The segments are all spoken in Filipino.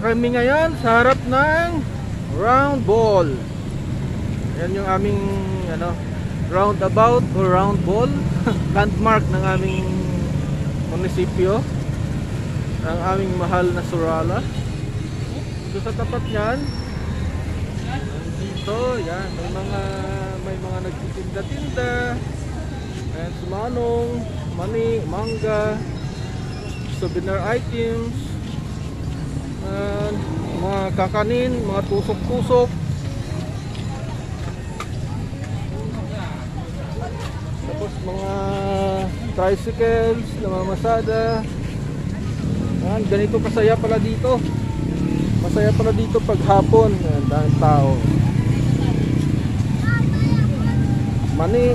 kami ngayon sa harap ng round ball. Yan yung aming roundabout or round ball landmark ng aming munisipyo, ang aming mahal na Surala. So sa tapat niyan, dito, yan, may mga nagtitinda-tinda. Ayan, sumanong, mani, mangga, souvenir items, and mga kakanin, mga tusok-tusok. Tapos mga tricycles, namamasada. Ayan, ganito kasaya pala dito. Masaya pala dito pag hapon. Ayan, daming tao. Mani,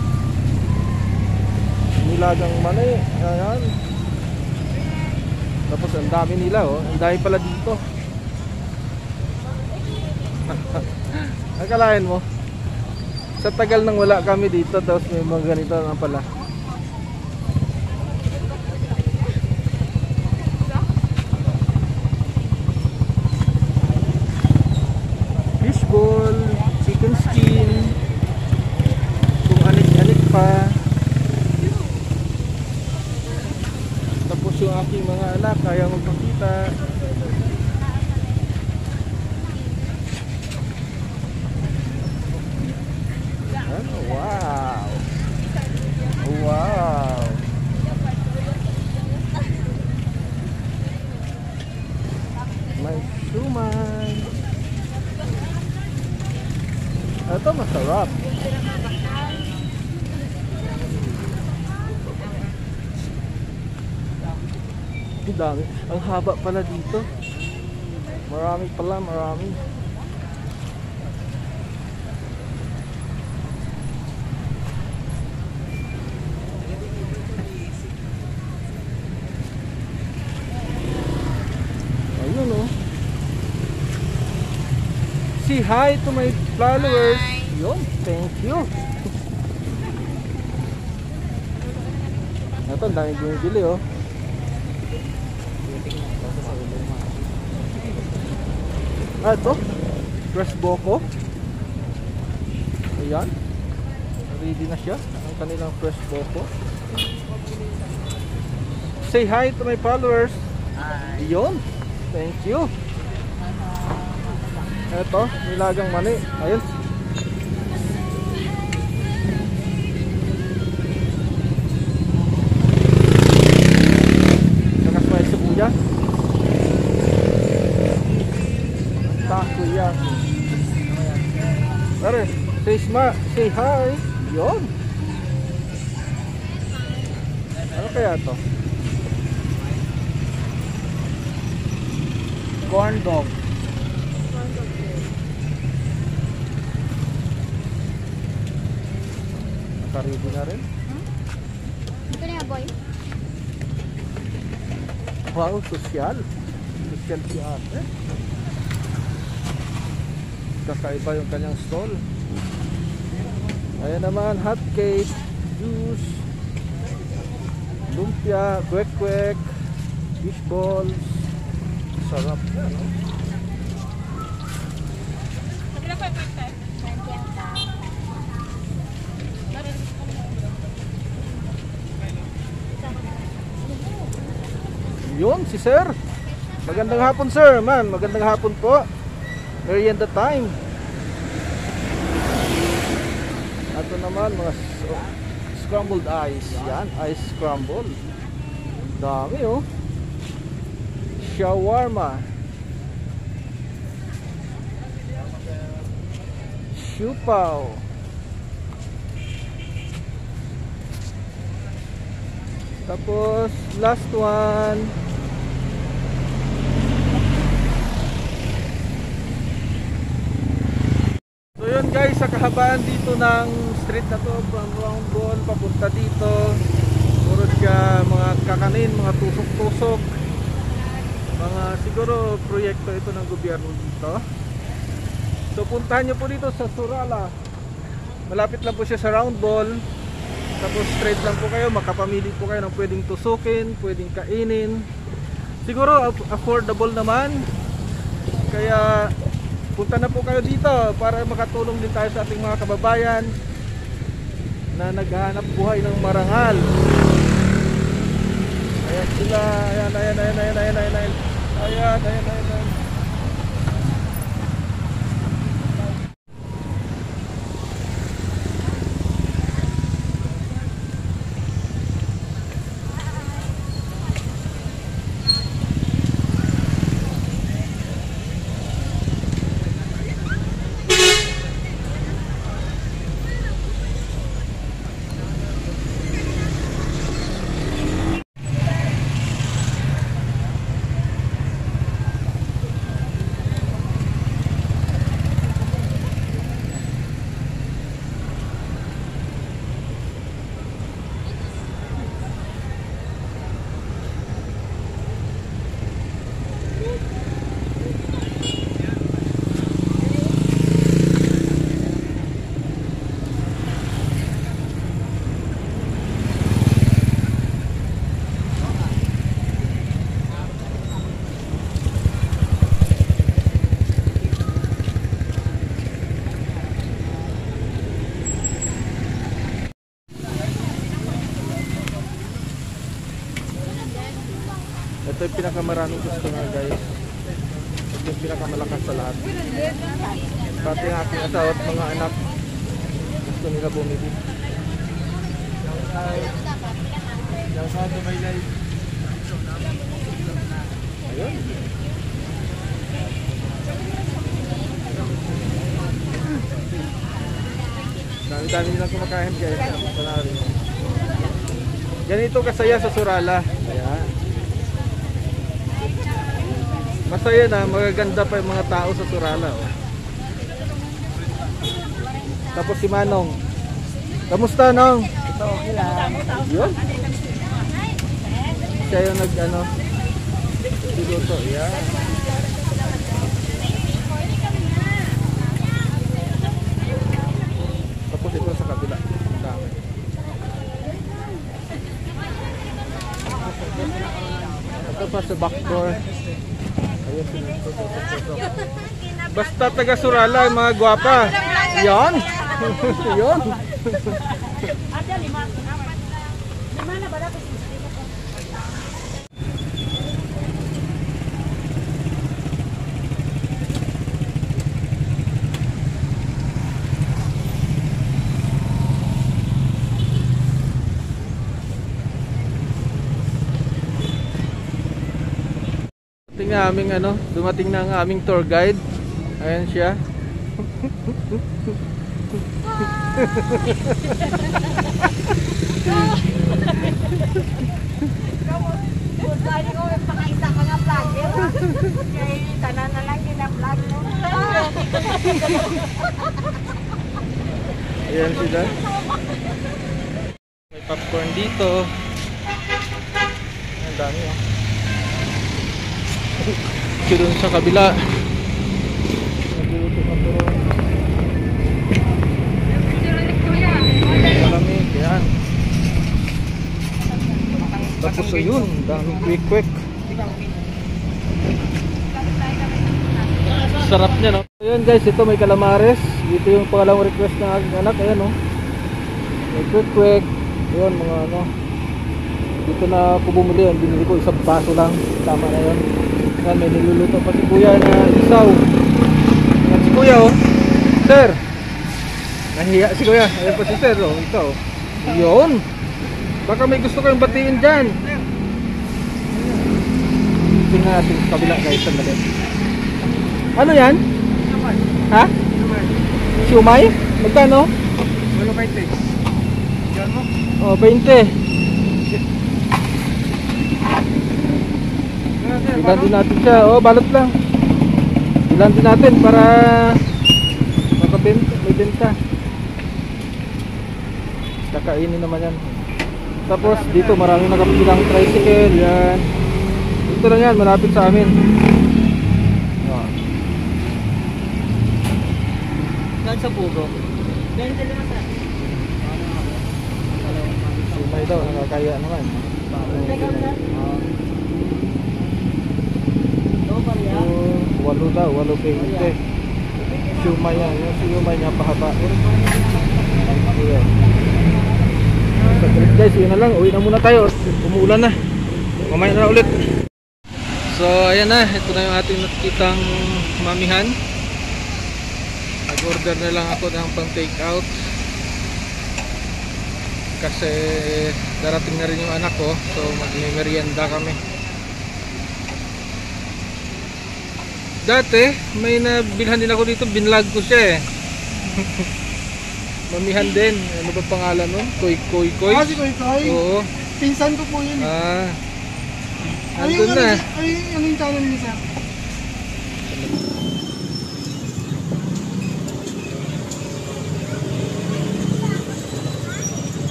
nilagang mani. Ayan. Tapos ang dami nila, oh. Ang dami pala dito. Akalain mo, sa tagal nang wala kami dito, tapos may mga ganito na pala. Fishball, chicken skin, kung anik-anik pa. Tapos yung aking mga anak kaya magpakita. Wow! Wow! May shumai. Ito masarap. Ang dami. Ang haba pala dito. Marami pala, marami. Ayun, oh. Say hi to my followers. Hi. Yun, thank you. Ito, ang daming bumibili, oh. Ito, fresh boko. Ayan, ready na siya ang kanilang fresh boko. Say hi to my followers. Hi. Yun, thank you. Ito, nilagang mani. Ayun. Saka may sibuyas. Takoyaki. Pare, say hi. Yun. Ano kaya to? Corn dog. Ready na rin. Ito na boy. Wow, sosyal. Sosyal si ate. Kakaiba yung kanyang stall. Ayan naman, hot cake, juice, lumpia, kwek-kwek, fish balls. Sarap yan, no? Yun, si sir. Magandang hapon, sir. Man, magandang hapon po. Merienda time. Ito naman, mga scrambled ice. Yan, ice scramble. Dami, oh. Shawarma. Siupaw. Tapos, last one. So yun guys, sa kahabaan dito ng street na to, from round ball papunta dito, puro siya mga kakanin, mga tusok-tusok, mga siguro proyekto ito ng gobyerno dito. So puntahan nyo po dito sa Surala. Malapit lang po siya sa round ball. Tapos straight lang po kayo, makapamili po kayo ng pwedeng tusukin, pwedeng kainin. Siguro affordable naman. Kaya punta na po kayo dito para makatulong din tayo sa ating mga kababayan na naghahanap buhay ng marangal. Ayan sila, ayan. Ito yung pinakamaraming gusto nga guys. Ito yung pinakamalakas sa lahat. Pati ang aking asawa at mga anak gusto nila bumili. Ayun. Dami-dami nilang kumakain guys. Ganito kasaya sa Surala. Ayan. Masaya na, magaganda pa yung mga tao sa Surala. Oh. Tapos si Manong. Kamusta, Nong? Ito, okay lang. Yun. Siya yung niluto. Yan. Tapos ito sa kabila. Ang dami. Ito pa sa back door. Ayun, basta taga Surala, mga gwapa. Yan. Yan. Dumating na ang aming tour guide. Ayan siya. Ayan sila. May popcorn dito. Ang dami oh. Doon sa kabila. Nagluluto ka pero malamig. Yan. Tapos ayun, daming quick. Sarap niya, no? Ayan guys, ito may calamares. Dito yung pangalawang request ng aking anak. Ayan, no? May quick. Ayan, mga ano. Dito na ako bumili. Ang binili ko isang baso lang. Tama na yun. Ayan, may niluluto pa si kuya na isaw. Ayan si kuya, oh. Sir! Nahiya si kuya. Ayan pa si sir, oh. Ikaw. Yun! Baka may gusto kayong batiin dyan. Tingnan natin sa kabila guys. Sandali. Ano yan? Ha? Siumay? Magkano? 20. Yan mo? Oh, 20. Ilan din natin siya. Oh, balot lang. Ilan din natin para makabenta, may benta. Kakainin naman yan. Tapos dito maraming nakapilang tricycle. Yan. Dito lang yan, malapit sa amin. Oh. Saan sa pugo? 20 lang sa. Sumay daw, nakakaya naman. 8 daw, 8.20. Siumay yan, yung siumay niya pahaba. Ayan. Saglit guys, yun na lang, uwi na muna tayo. Umuulan na. Mamaya na ulit. So ayan na, ito na yung ating nakikitang mamihan. Nag-order na lang ako ng pang take out kasi darating na rin yung anak ko, so mag-merienda kami. Dati may nabilhan din ako dito, binlog ko siya eh. Mamihan din, ano ba pangalan nun? Koy Koy Koy? Ah, si Koy Koy? Oo. Pinsan ko po yun. Ah, Ano andun na. yung channel niyo, sir?